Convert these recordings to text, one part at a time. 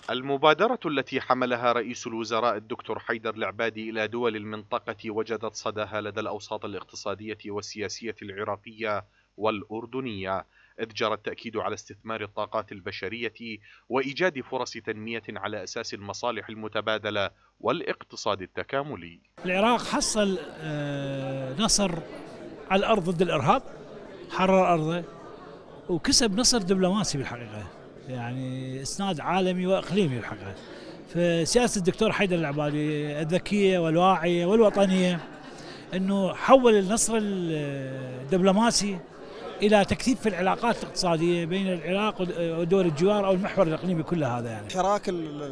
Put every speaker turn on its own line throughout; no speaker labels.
المبادرة التي حملها رئيس الوزراء الدكتور حيدر العبادي إلى دول المنطقة وجدت صداها لدى الأوساط الاقتصادية والسياسية العراقية والأردنية، إذ جرى التأكيد على استثمار الطاقات البشرية وإيجاد فرص تنمية على أساس المصالح المتبادلة والاقتصاد التكاملي.
العراق حصل نصر على الأرض ضد الإرهاب، حرر أرضه وكسب نصر دبلوماسي بالحقيقة، يعني إسناد عالمي وإقليمي بالحقيقة. فسياسة الدكتور حيدر العبادي الذكية والواعية والوطنية أنه حول النصر الدبلوماسي إلى تكثيف في العلاقات الاقتصادية بين العراق ودول الجوار أو المحور الإقليمي كله. هذا يعني
الحراك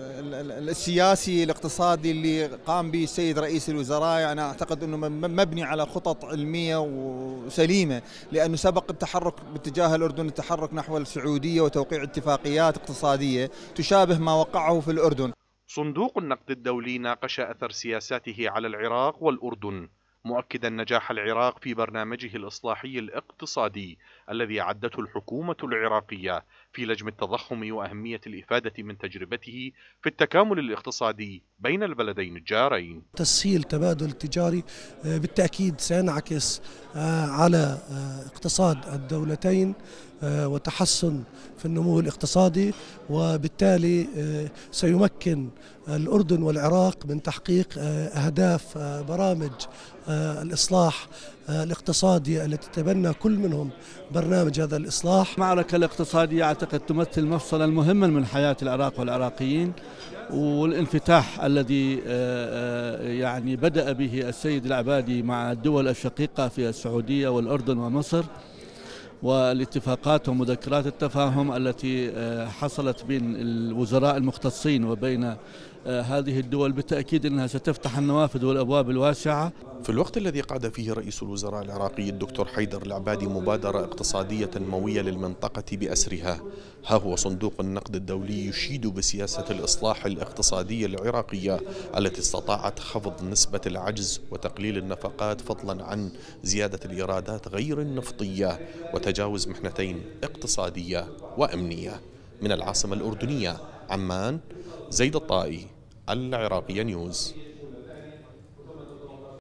السياسي الاقتصادي اللي قام به السيد رئيس الوزراء، يعني أعتقد أنه مبني على خطط علمية وسليمة، لأنه سبق التحرك باتجاه الأردن التحرك نحو السعودية وتوقيع اتفاقيات اقتصادية تشابه ما وقعه في الأردن.
صندوق النقد الدولي ناقش أثر سياساته على العراق والأردن، مؤكدا نجاح العراق في برنامجه الإصلاحي الاقتصادي الذي أعدته الحكومة العراقية في لجم التضخم وأهمية الإفادة من تجربته في التكامل الاقتصادي بين البلدين الجارين.
تسهيل التبادل التجاري بالتأكيد سينعكس على اقتصاد الدولتين وتحسن في النمو الاقتصادي، وبالتالي سيمكن الأردن والعراق من تحقيق أهداف برامج الإصلاح الاقتصادي التي تبنى كل منهم برنامج هذا الإصلاح.
المعركة الاقتصادية أعتقد تمثل مفصلا مهما من حياة العراق والعراقيين، والانفتاح الذي يعني بدأ به السيد العبادي مع الدول الشقيقة في السعودية والأردن ومصر، والاتفاقات ومذكرات التفاهم التي حصلت بين الوزراء المختصين وبين هذه الدول، بالتأكيد أنها ستفتح النوافذ والأبواب الواسعة.
في الوقت الذي قاد فيه رئيس الوزراء العراقي الدكتور حيدر العبادي مبادرة اقتصادية تنموية للمنطقة بأسرها، ها هو صندوق النقد الدولي يشيد بسياسة الإصلاح الاقتصادي العراقية التي استطاعت خفض نسبة العجز وتقليل النفقات، فضلا عن زيادة الإيرادات غير النفطية وتجاوز محنتين اقتصادية وأمنية. من العاصمة الأردنية عمان، زيد الطائي، العراقية نيوز.